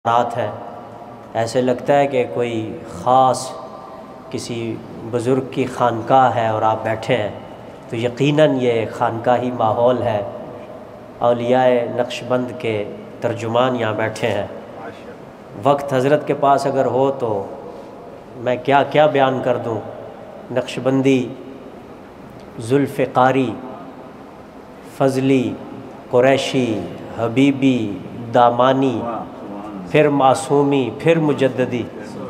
رات ہے، ایسے لگتا ہے کہ کوئی خاص کسی بزرگ کی خانقاہ ہے اور آپ بیٹھے ہیں، تو یقیناً یہ خانقاہی ماحول ہے۔ اولیاء نقش بند کے ترجمان یہاں بیٹھے ہیں۔ وقت حضرت کے پاس اگر ہو تو میں کیا بیان کر دوں۔ نقش بندی، ذوالفقاری، فضلی، قریشی، حبیبی، دامانی، پھر معصومی، پھر مجددی۔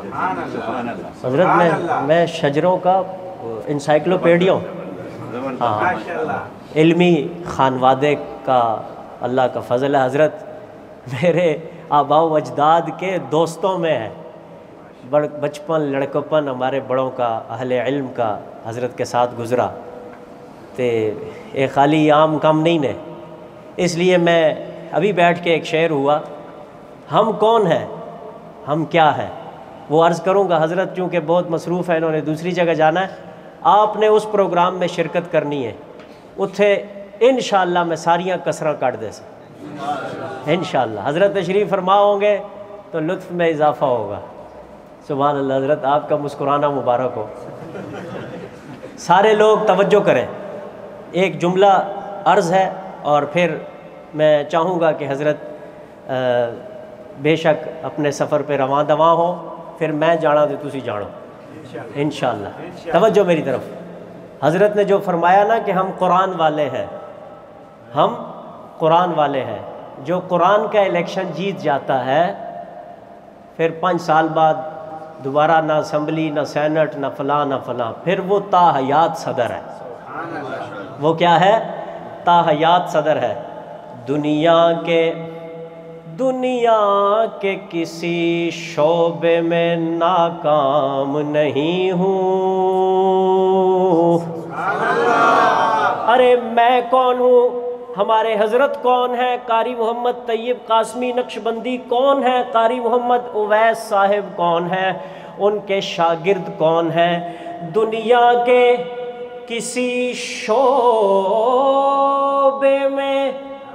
حضرت میں شجروں کا انسائکلوپیڈیا ہوں۔ ہاں، علمی خانوادے کا اللہ کا فضل ہے۔ حضرت میرے آباء و اجداد کے دوستوں میں ہے۔ بچپن لڑکپن ہمارے بڑوں کا، اہل علم کا حضرت کے ساتھ گزرا، تے ایک خالی عام کام نہیں نے۔ اس لیے میں ابھی بیٹھ کے ایک شعر ہوا، ہم کون ہیں، ہم کیا ہیں، وہ عرض کروں گا۔ حضرت چونکہ بہت مصروف ہے، انہوں نے دوسری جگہ جانا ہے، آپ نے اس پروگرام میں شرکت کرنی ہے، اتھے انشاءاللہ میں ساریاں کسراں کٹ دے سا انشاءاللہ۔ حضرت تشریف فرما ہوں گے تو لطف میں اضافہ ہوگا۔ سبحان اللہ۔ حضرت آپ کا مسکرانا مبارک ہو۔ سارے لوگ توجہ کریں، ایک جملہ عرض ہے اور پھر میں چاہوں گا کہ حضرت بے شک اپنے سفر پہ رواں دواں ہو، پھر میں جانا تو تسی جانو انشاءاللہ۔ توجہ میری طرف۔ حضرت نے جو فرمایا نا کہ ہم قرآن والے ہیں، ہم قرآن والے ہیں، جو قرآن کا الیکشن جیت جاتا ہے پھر 5 سال بعد دوبارہ نہ اسمبلی، نہ سینٹ، نہ فلاں نہ فلاں، پھر وہ تا حیات صدر ہے۔ وہ کیا ہے؟ تا حیات صدر ہے۔ دنیا کے کسی شعبے میں ناکام نہیں ہوں۔ ارے میں کون ہوں؟ ہمارے حضرت کون ہیں؟ قاری محمد طیب قاسمی نقش بندی کون ہیں؟ قاری محمد اویس صاحب کون ہیں؟ ان کے شاگرد کون ہیں؟ دنیا کے کسی شعبے میں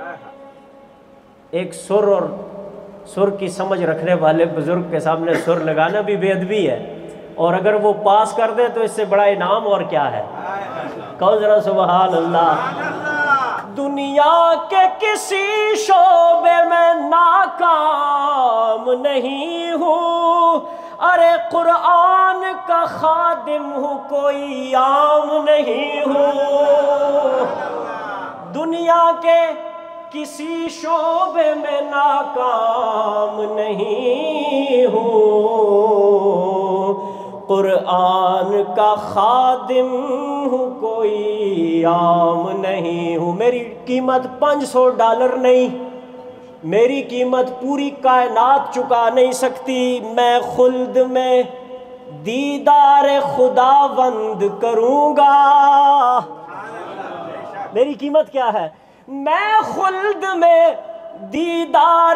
ایک سر اور سر کی سمجھ رکھنے والے بزرگ کے سامنے سر لگانا بھی بے ادبی ہے، اور اگر وہ پاس کر دے تو اس سے بڑا انعام اور کیا ہے؟ کہو ذرا سبحان اللہ۔ دنیا کے کسی شعبے میں ناکام نہیں ہوں، ارے قرآن کا خادم ہوں، کوئی عام نہیں ہوں۔ دنیا کے کسی شعبے میں ناکام نہیں ہوں، قرآن کا خادم ہوں، کوئی عام نہیں ہوں۔ میری قیمت $500 نہیں، میری قیمت پوری کائنات چکا نہیں سکتی۔ میں خلد میں دیدار خداوند کروں گا۔ میری قیمت کیا ہے؟ میں خلد میں دیدار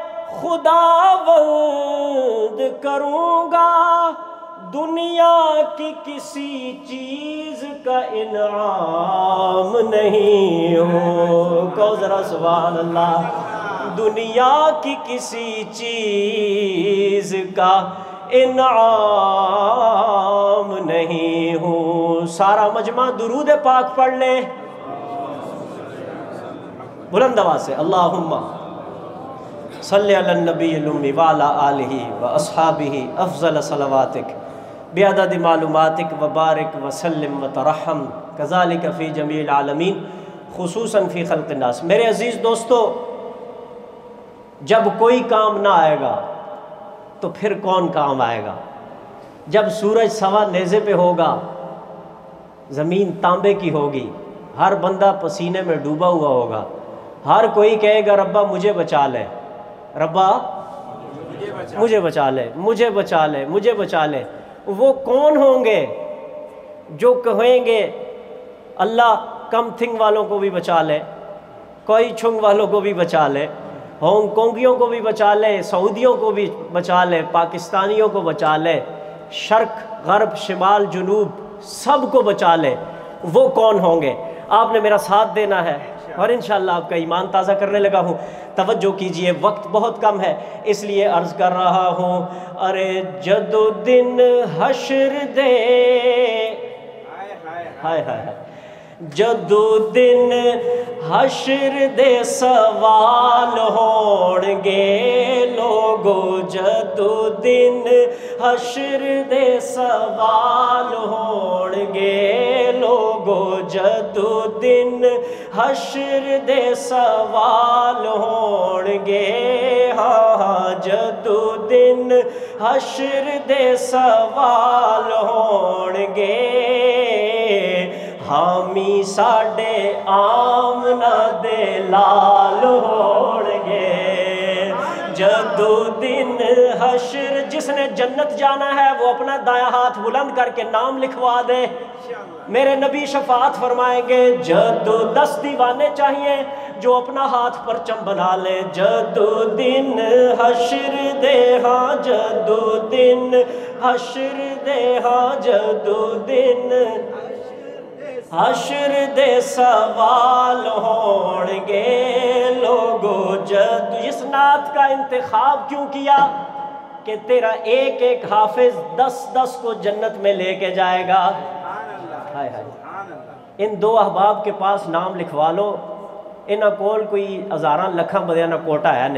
خداوند کروں گا۔ دنیا کی کسی چیز کا انعام نہیں ہو۔ کہو ذرا سبحان اللہ۔ دنیا کی کسی چیز کا انعام نہیں ہوں۔ سارا مجمع درود پاک پڑھ لے بلند آواز سے۔ اللہم صلی علی النبی الامی وعلی آلہ واصحابہ افضل صلواتک بعدد معلوماتک وبارک وسلم وترحم کذالک فی جمیع العالمین خصوصاً فی خلق الناس۔ میرے عزیز دوستو، جب کوئی کام نہ آئے گا تو پھر کون کام آئے گا؟ جب سورج سوا نیزے پہ ہوگا، زمین تانبے کی ہوگی، ہر بندہ پسینے میں ڈوبا ہوا ہوگا، ہر کوئی کہے گا ربا مجھے بچا لے، ربا مجھے بچا لے، مجھے بچا لے، مجھے بچا لے۔ وہ کون ہوں گے جو کہیں گے اللہ کم تھنگ والوں کو بھی بچا لے، کوئی چھنگ والوں کو بھی بچا لے، ہانگ کانگیوں کو بھی بچا لے، سعودیوں کو بھی بچا لے، پاکستانیوں کو بچا لے، شرق غرب شمال جنوب سب کو بچا لے؟ وہ کون ہوں گے؟ آپ نے میرا ساتھ دینا ہے، اور انشاءاللہ آپ کا ایمان تازہ کرنے لگا ہوں۔ توجہ کیجئے، وقت بہت کم ہے، اس لیے عرض کر رہا ہوں، ارے جدو دن حشر دے، ہائے ہائے ہائے، جدو دن حشر دے سوال ہون گے لوگو، جدو دن حشر دے سوال ہون گے لوگو، جدو دن حشر دے سوال ہون گے، ہاں جدو دن حشر دے سوال ہون گے، حامی ساڈے آمنہ دے لال ہون گے، جدو دن حشر، جس نے جنت جانا ہے وہ اپنا دایاں ہاتھ بلند کر کے نام لکھوا دے، میرے نبی شفاعت فرمائیں گے۔ جدو 10 دیوانے چاہیے جو اپنا ہاتھ پرچم بنا لے، جدو دن حشر دے، ہاں جدو دن حشر دے، ہاں جدو دن حشر دے سوال ہون گے لوگو، جدو۔ اس نعت کا انتخاب کیوں کیا؟ کہ تیرا ایک ایک حافظ 10 کو جنت میں لے کے جائے گا۔ ہائے ہائے، ان 2 احباب کے پاس نام لکھوا لو، انہاں کول کوئی ہزاراں لکھاں بدیاں نہ کوٹا ہے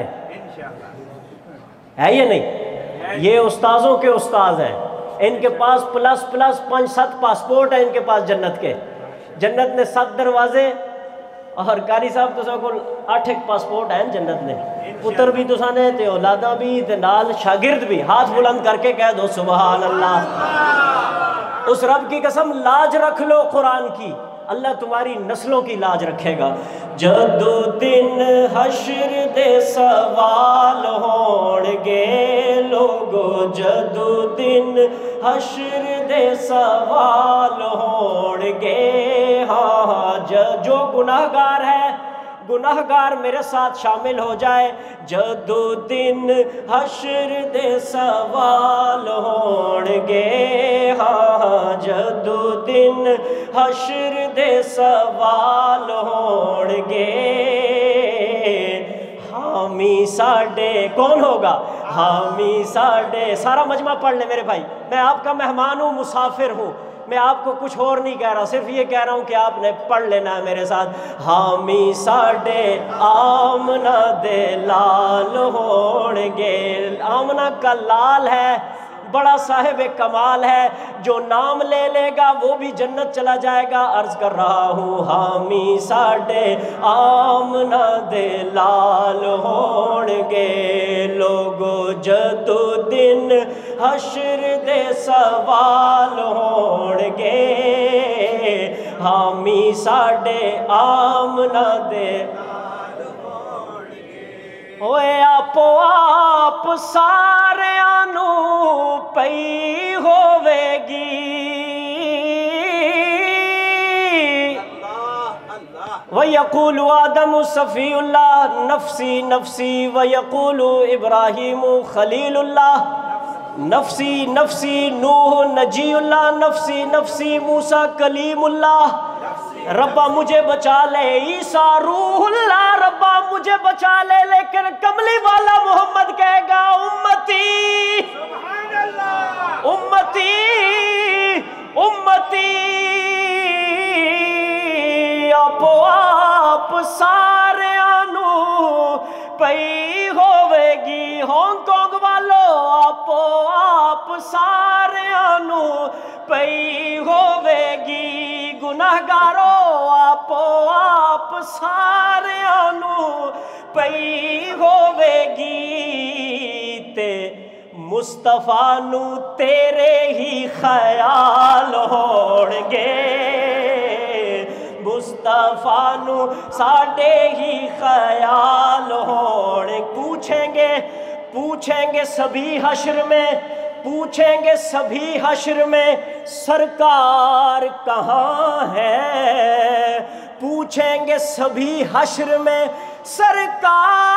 ہے یہ نہیں؟ یہ استاذوں کے استاذ ہیں، ان کے پاس پلس 5-7 پاسپورٹ ہیں ان کے پاس جنت کے، جنت نے 7 دروازے، اور قاری صاحب تو سب کو 8 پاسپورٹ ہیں جنت نے، پتر بھی تو سانے تے اولاداں بھی تے نال شاگرد بھی، ہاتھ بلند کر کے کہہ دو سبحان اللہ۔ اس رب کی قسم لاج رکھ لو قرآن کی، اللہ تمہاری نسلوں کی لاج رکھے گا۔ جدو دن حشر دے سوال ہون گے لوگو، جدو دن حشر دے سوال ہون گے، ہاں جو گناہگار ہے، گناہگار میرے ساتھ شامل ہو جائے، جدو دن حشر دے سوال ہون گے، ہاں جدو دن حشر دے سوال ہون گے، حامی ساڈے کون ہوگا؟ حامی ساڈے، سارا مجمع پڑھ لے میرے بھائی، میں آپ کا مہمان ہوں، مسافر ہوں، میں آپ کو کچھ اور نہیں کہہ رہا، صرف یہ کہہ رہا ہوں کہ آپ نے پڑھ لینا ہے میرے ساتھ۔ حامی ساڈے آمنہ دے لال ہون گے، آمنہ کا لال ہے، بڑا صاحب کمال ہے، جو نام لے لے گا وہ بھی جنت چلا جائے گا۔ عرض کر رہا ہوں، حامی ساڈے آمنہ دے لال ہون گے لوگو، جدو دن حشر دے سوال ہون گے، حامی ساڈے آمنہ دے ہوئے، آپو آپ ساریاں نوں پئی ہووے گی، وَيَقُولُ آدَمُ صَفِيُّ اللَّهِ نَفْسِي نَفْسِي، وَيَقُولُ إِبْرَاهِيمُ خَلِيلُ اللَّهِ نَفْسِي نَفْسِي، نوح نجی اللہ نفسی نفسی، موسیٰ کلیم اللہ، ربا مجھے بچا لے، عیسیٰ روح اللہ، ربا مجھے بچا لے، لیکن کملی والا محمد کہے گا امتی امتی امتی، آپو آپ سارے آنو پئی ہوئے گی، ہانگ کانگ والو آپو آپ سارے آنو پئی ہوئے گی، گناہگارو آپو آپ سارے آنو پئی ہوئے گی، تے مصطفیٰ نو تیرے ہی خیال ہون گے، مصطفیٰ نو ساڈے ہی خیال ہون، پوچھیں گے سبھی حشر میں، پوچھیں گے سبھی حشر میں سرکار کہاں ہے، پوچھیں گے سبھی حشر میں سرکار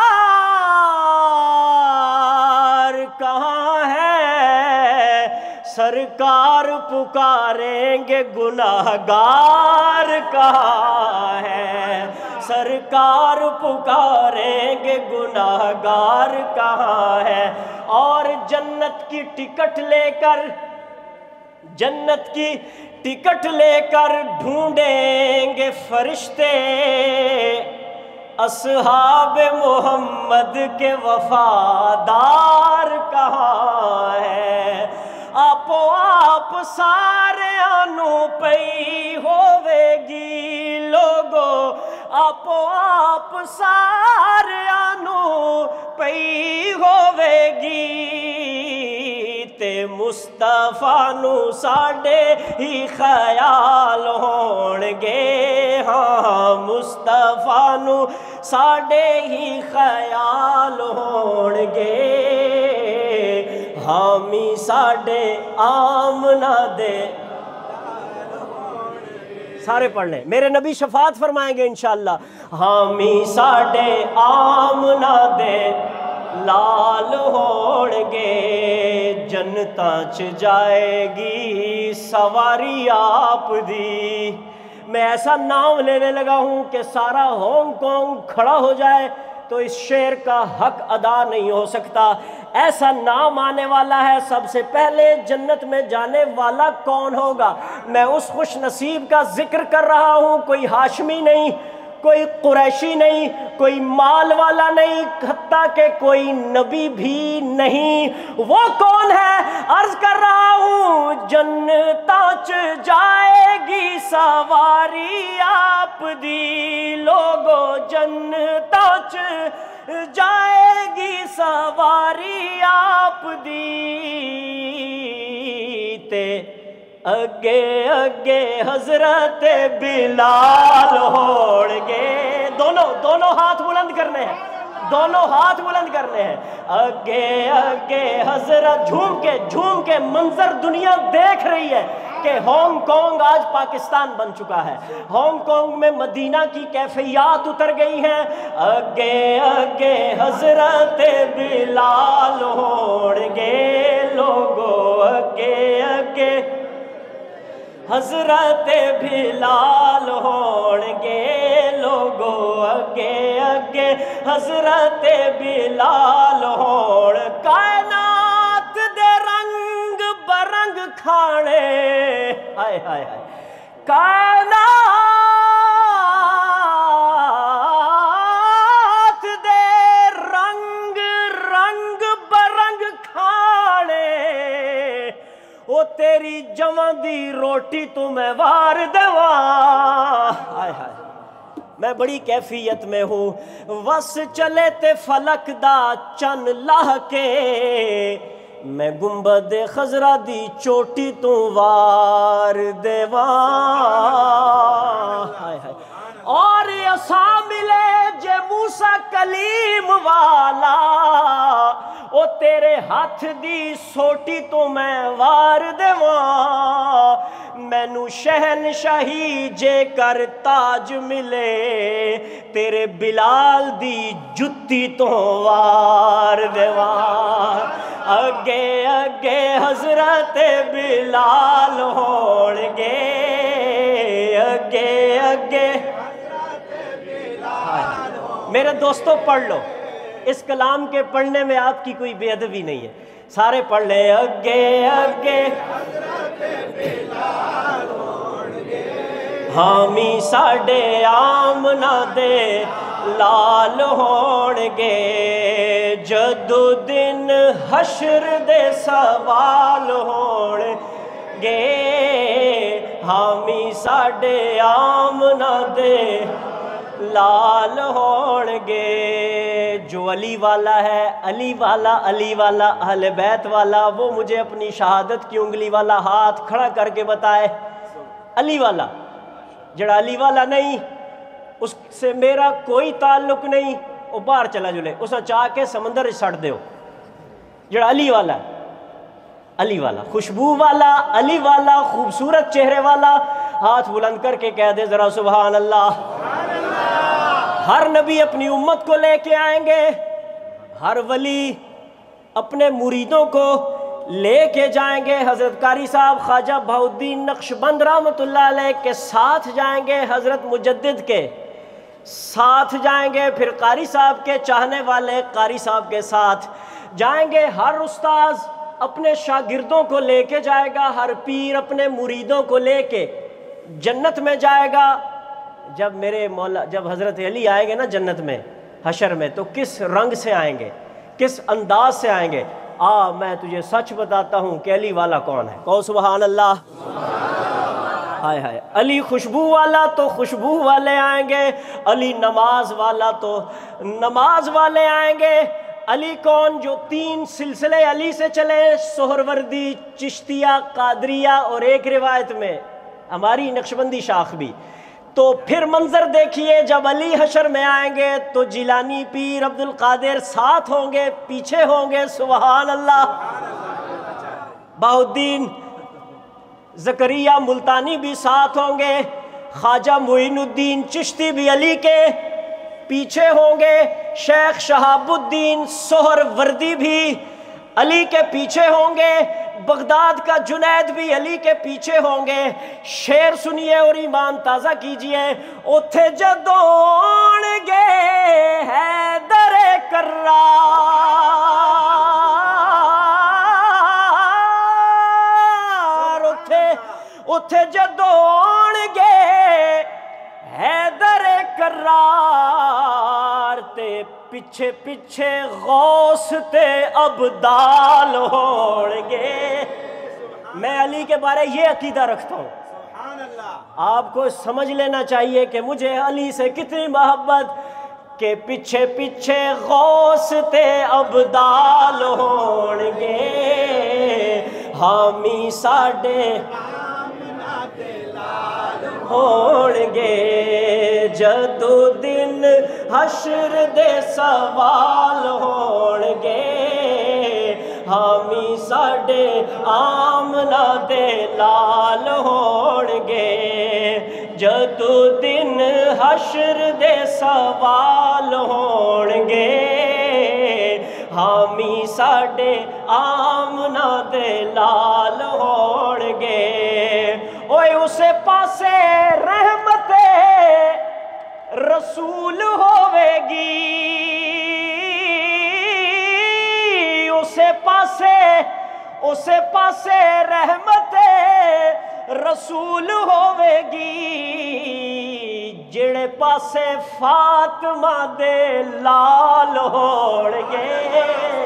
کہاں ہے، سرکار پکاریں گے گناہگار کہاں ہے، سرکار پکاریں گے گناہگار کہاں ہے، اور جنت کی ٹکٹ لے کر، جنت کی ٹکٹ لے کر ڈھونڈیں گے فرشتے اصحاب محمد کے وفادار کہاں ہے، آپ سارے آنوں پئی ہوے گی لوگو، آپ سارے آنوں پئی ہوے گی، تے مصطفیٰ نو ساڈے ہی خیال ہون گے، ہاں مصطفیٰ نو ساڈے ہی خیال ہون گے، حامی ساڈے آمنہ دے، سارے پڑھ لیں، میرے نبی شفاعت فرمائیں گے انشاءاللہ، حامی ساڈے آمنہ دے لال ہون گے، جنتاں چ جائے گی سواری آپ دی۔ میں ایسا نام لینے لگا ہوں کہ سارا ہانگ کانگ کھڑا ہو جائے تو اس شعر کا حق ادا نہیں ہو سکتا، ایسا نام آنے والا ہے۔ سب سے پہلے جنت میں جانے والا کون ہوگا؟ میں اس خوش نصیب کا ذکر کر رہا ہوں، کوئی ہاشمی نہیں، کوئی قریشی نہیں، کوئی مال والا نہیں، حتیٰ کہ کوئی نبی بھی نہیں۔ وہ کون ہے؟ عرض کر رہا ہوں، جنتاں چ جائے گی سواری آپ دی لوگو، جنتاں چ جائے گی سواری آپ دی، تے اگے اگے حضرت بلال ہوڑ گے، دونوں ہاتھ بلند کرنے ہیں، دونوں ہاتھ بلند کرنے ہیں، اگے اگے حضرت، جھوم کے منظر دنیا دیکھ رہی ہے کہ ہانگ کانگ آج پاکستان بن چکا ہے، ہانگ کانگ میں مدینہ کی کیفیات اتر گئی ہیں، اگے اگے حضرت بلال ہوڑ گے لوگو، اگے اگے حضرت بلال ہون گے لوگو، اگے اگے حضرت بلال ہون، کائنات دے رنگ برنگ کھانے، ہائے ہائے ہائے، کائنات دے رنگ رنگ برنگ کھانے، او تیری جواں دی روٹی تو میں وار دیواں، ہائے ہائے میں بڑی کیفیت میں ہوں، وس چلے تے فلک دا چن لاہ کے، میں گنبد خضرا دی چوٹی تو وار دیواں، ہائے ہائے اور اساں ملے جے موسیٰ کلیم والا، او تیرے ہاتھ دی سوٹی تو میں وار دیواں، مینوں شہنشاہی جے کر تاج ملے، تیرے بلال دی جتی تو وار دیواں، اگے اگے حضرت بلال ہون گے، اگے اگے میرے دوستو پڑھ لو، اس کلام کے پڑھنے میں آپ کی کوئی بے ادبی نہیں ہے، سارے پڑھ لیں، اگے اگے حامی ساڈے آمنہ دے لال ہون گے، جدو دن حشر دے سوال ہون گے، حامی ساڈے آمنہ دے لال ہون گے، جو علی والا ہے، علی والا اہل بیت والا، وہ مجھے اپنی شہادت کی انگلی والا ہاتھ کھڑا کر کے بتائے، علی والا، جڑا علی والا نہیں اس سے میرا کوئی تعلق نہیں، وہ باہر چلا جلے، اسا چاہ کے سمندر سڑ دیو، جڑا علی والا ہے، علی والا، خوشبو والا، علی والا، خوبصورت چہرے والا، ہاتھ بلند کر کے کہہ دے ذرا سبحان اللہ۔ ہر نبی اپنی امت کو لے کے آئیں گے، ہر ولی اپنے مریدوں کو لے کے جائیں گے، حضرت قاری صاحب خواجہ بہاؤالدین نقشبند رحمۃ اللہ علیہ کے ساتھ جائیں گے، حضرت مجدد کے ساتھ جائیں گے، پھر قاری صاحب کے چاہنے والے قاری صاحب کے ساتھ جائیں گے، ہر استاذ اپنے شاگردوں کو لے کے جائے گا، ہر پیر اپنے مریدوں کو لے کے جنت میں جائے گا۔ جب حضرت علی آئیں گے نا جنت میں حشر میں، تو کس رنگ سے آئیں گے، کس انداز سے آئیں گے؟ میں تجھے سچ بتاتا ہوں کہ علی والا کون ہے، کہو سبحان اللہ۔ ہائے ہائے، علی خوشبو والا تو خوشبو والے آئیں گے، علی نماز والا تو نماز والے آئیں گے۔ علی کون؟ جو 3 سلسلے علی سے چلے، سہروردی، چشتیہ، قادریہ، اور ایک روایت میں ہماری نقشبندی شاخ بھی۔ تو پھر منظر دیکھیے، جب علی حشر میں آئیں گے تو جیلانی، پیر، عبد القادر ساتھ ہوں گے، پیچھے ہوں گے، سبحان اللہ۔ بہاؤالدین زکریا ملتانی بھی ساتھ ہوں گے، خواجہ معین الدین چشتی بھی علی کے پیچھے ہوں گے، شیخ شہاب الدین سہروردی بھی علی کے پیچھے ہوں گے، بغداد کا جنید بھی علی کے پیچھے ہوں گے۔ شعر سنیے اور ایمان تازہ کیجئے۔ اوتھے جدون گے حیدر کرار، اوتھے جدون گے حیدر کرار، تے پیچھے پیچھے غوث تے ابدال ہون گے۔ میں علی کے بارے یہ عقیدہ رکھتا ہوں، آپ کو سمجھ لینا چاہیے کہ مجھے علی سے کتنی محبت، کہ پیچھے پیچھے غوث تے ابدال ہون گے، حامی ساڈے ہون گے، جدو دن حشر دے سوال ہون گے، حامی ساڈے آمنہ دے لال ہون گے، جدو دن حشر دے سوال ہون گے، حامی ساڈے آمنہ دے لال ہون گے۔ اوے اسے پاسے رحمت رسول ہوے گی، اسے پاسے رحمت رسول ہوے گی، جڑے پاسے فاطمہ دے لال ہون گے،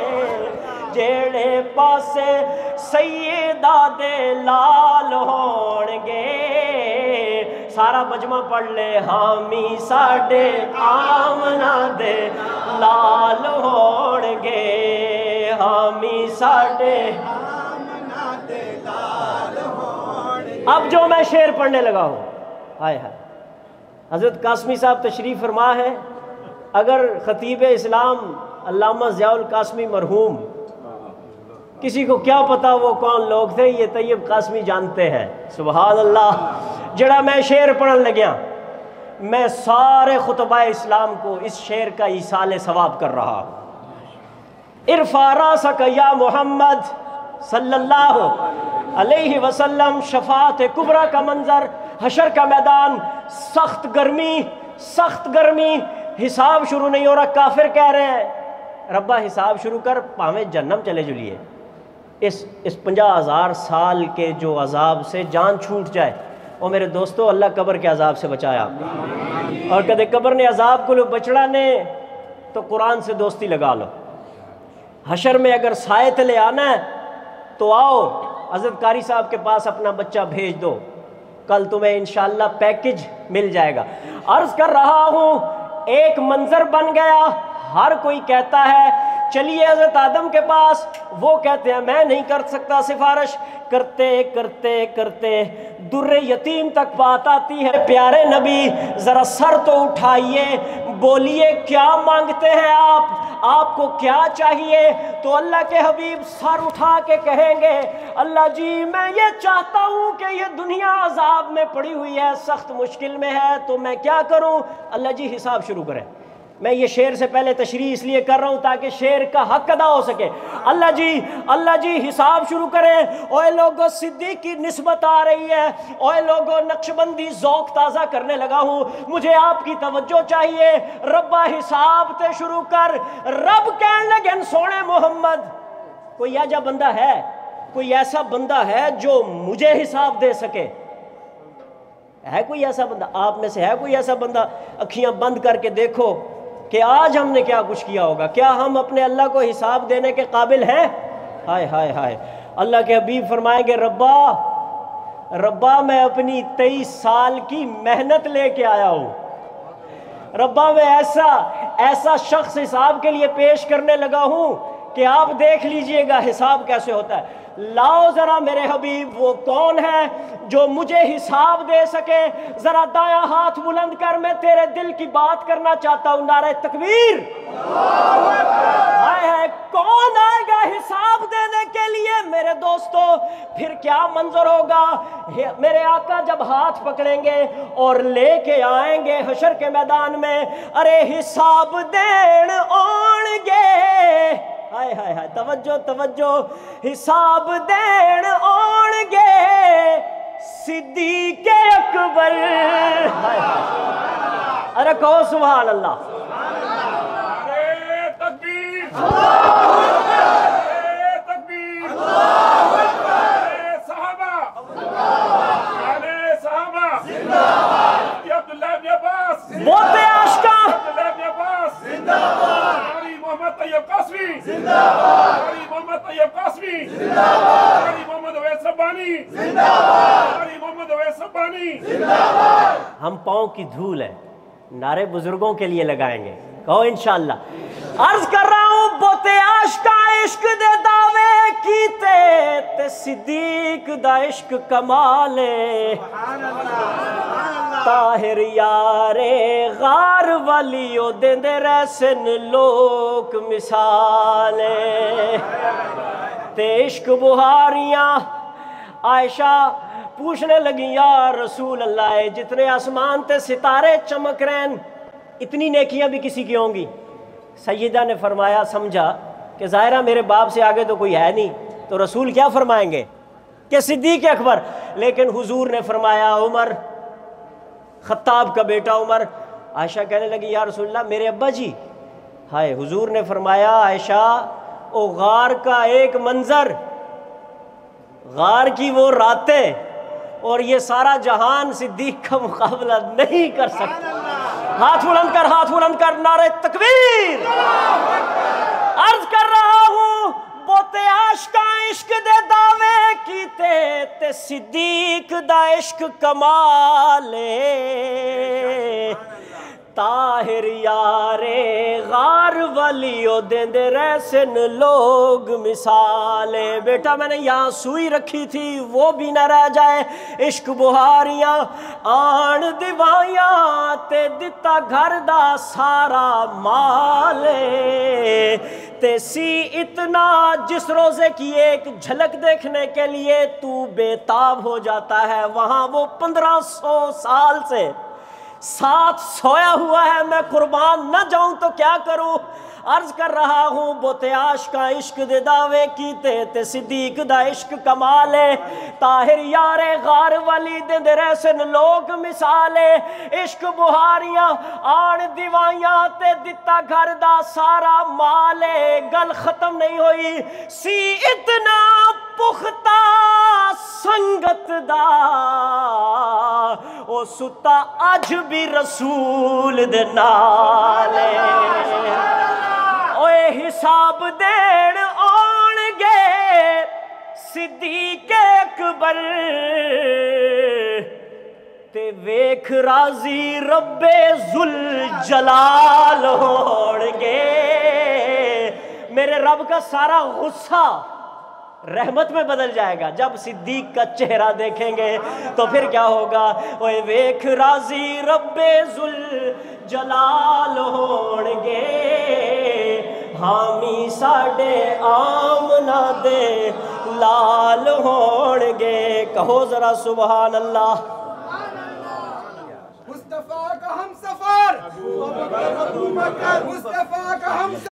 جڑے پاسے سیدہ دے لال ہون گے۔ سارا مجمع پڑھ لے، حامی ساڈے آمنہ دے لال ہون گے، حامی ساڈے آمنہ دے لال ہون گے۔ اب جو میں شعر پڑھنے لگا ہوں، ہائے ہائے، حضرت قاسمی صاحب تشریف فرما ہے۔ اگر خطیب اسلام علامہ ضیاء القاسمی مرحوم، کسی کو کیا پتا وہ کون لوگ تھے، یہ طیب قاسمی جانتے ہیں، سبحان اللہ۔ جڑا میں شعر پڑھن لگیا، میں سارے خطبہ اسلام کو اس شعر کا ایصال ثواب کر رہا ہوں۔ ارفع راسک یا محمد صلی اللہ علیہ وسلم، شفاعت کبریٰ کا منظر، حشر کا میدان، سخت گرمی، حساب شروع نہیں ہو رہا، کافر کہہ رہے ہیں ربا حساب شروع کر، پاویں جہنم چلے جلیے۔ اس 50,000 سال کے جو عذاب سے جان چھوٹ جائے، اور میرے دوستو اللہ قبر کے عذاب سے بچایا، اور کدے قبر نے عذاب کو لو بچڑا نے تو قرآن سے دوستی لگا لو۔ حشر میں اگر سائے تلے آنا ہے تو آؤ، حضرت قاری صاحب کے پاس اپنا بچہ بھیج دو، کل تمہیں انشاءاللہ پیکج مل جائے گا۔ عرض کر رہا ہوں، ایک منظر بن گیا، ہر کوئی کہتا ہے چلیے حضرت آدم کے پاس، وہ کہتے ہیں میں نہیں کر سکتا سفارش، کرتے کرتے کرتے در یتیم تک بات آتی ہے۔ پیارے نبی ذرا سر تو اٹھائیے، بولیے کیا مانگتے ہیں آپ کو کیا چاہیے؟ تو اللہ کے حبیب سر اٹھا کے کہیں گے، اللہ جی میں یہ چاہتا ہوں کہ یہ دنیا عذاب میں پڑی ہوئی ہے، سخت مشکل میں ہے، تو میں کیا کروں؟ اللہ جی حساب شروع کریں۔ میں یہ شعر سے پہلے تشریح اس لیے کر رہا ہوں تاکہ شعر کا حق ادا ہو سکے۔ اللہ جی حساب شروع کریں۔ اوے لوگوں صدیق کی نسبت آ رہی ہے، اوے لوگوں نقشبندی ذوق تازہ کرنے لگا ہوں، مجھے آپ کی توجہ چاہیے۔ ربا حساب تے شروع کر۔ رب کہنے لگے سونے محمد کوئی ایجا بندہ ہے، کوئی ایسا بندہ ہے جو مجھے حساب دے سکے؟ ہے کوئی ایسا بندہ آپ میں سے؟ ہے کوئی ایسا بندہ؟ اکھیاں بند کر کے دیکھو کہ آج ہم نے کیا کچھ کیا ہوگا۔ کیا ہم اپنے اللہ کو حساب دینے کے قابل ہیں؟ ہائے ہائے ہائے۔ اللہ کے حبیب فرمائیں گے ربا میں اپنی 23 سال کی محنت لے کے آیا ہوں، ربا میں ایسا شخص حساب کے لیے پیش کرنے لگا ہوں کہ آپ دیکھ لیجئے گا حساب کیسے ہوتا ہے۔ لاؤ ذرا میرے حبیب وہ کون ہے جو مجھے حساب دے سکے؟ ذرا دایاں ہاتھ بلند کر، میں تیرے دل کی بات کرنا چاہتا ہوں۔ نعرہ تکبیر! ہائے ہائے، کون آئے گا حساب دینے کے لیے میرے دوستو؟ پھر کیا منظر ہوگا؟ میرے آقا جب ہاتھ پکڑیں گے اور لے کے آئیں گے حشر کے میدان میں، ارے حساب دین آن گے، ہائے ہائے ہائے، توجہ، حساب دین آن گے صدیق اکبر، ہائے ہائے، ارے کہو سبحان اللہ۔ بوتے عاشقہ محمد طیب قاسمی زندہ باد، محمد طیب قاسمی زندہ باد، محمد اویس ربانی زندہ باد، محمد اویس ربانی زندہ باد۔ ہم پاؤں کی دھول ہے، نعرے بزرگوں کے لیے لگائیں گے، کہو انشاءاللہ۔ عرض کر رہا ہوں بوتے عاشقہ عشق دے دعوے کیتے تے صدیق دا عشق کمالے، طاہر یارے غار والیو دیندے رہسن لوگ مثالے، تے عشق بہاریاں عائشہ پوچھنے لگی یا رسول اللہ جتنے آسمان تے ستارے چمک رہے ہیں اتنی نیکیاں بھی کسی کی ہوں گی؟ سیدہ نے فرمایا سمجھا کہ ظاہرہ میرے باپ سے آگے تو کوئی ہے نہیں، تو رسول کیا فرمائیں گے کہ صدیق اکبر؟ لیکن حضور نے فرمایا عمر، خطاب کا بیٹا عمر۔ عائشہ کہنے لگی یا رسول اللہ میرے ابا جی؟ ہائے، حضور نے فرمایا عائشہ او غار کا ایک منظر، غار کی وہ راتیں اور یہ سارا جہان صدیق کا مقابلہ نہیں کر سکتا۔ ہاتھ بلند کر، نعرہ تکبیر! عرض کر رہا ہوں بوتے عاشقہ عشق دے دعوے کیتے تے صدیق دا عشق کمالے، طاہر یارے غار والیو دیندے رہسن لوگ مثالے۔ بیٹا میں نے یہاں سوئی رکھی تھی وہ بھی نہ رہ جائے، عشق بہاریاں آن دیوائیاں تے دتا گھر دا سارا مالے، تے سی اتنا جس روزے کی ایک جھلک دیکھنے کے لیے تو بے تاب ہو جاتا ہے، وہاں وہ 1500 سال سے ساتھ سویا ہوا ہے، میں قربان نہ جاؤں تو کیا کروں؟ عرض کر رہا ہوں بوتے عاشقہ عشق دے دعوے کیتے تے صدیق دا عشق کمالے، طاہر یارے غار والی دیندے رہسن لوگ مثالے، عشق بہاریاں آن دیوائیاں تے دتا گھر دا سارا مالے۔ گل ختم نہیں ہوئی، سی اتنا پختہ سنگت دا او ستا اج بھی رسول دے نالے، اوے حساب دین آن گے صدیق اکبر تے ویکھ راضی رب ذوالجلال ہون گے۔ میرے رب کا سارا غصہ رحمت میں بدل جائے گا جب صدیق کا چہرہ دیکھیں گے تو پھر کیا ہوگا؟ اوے ویکھ راضی رب ذوالجلال ہون گے، حامی ساڈے آمنہ دے لال ہون گے، کہو ذرا سبحان اللہ۔ مصطفیٰ کا ہم سفر مصطفیٰ کا ہم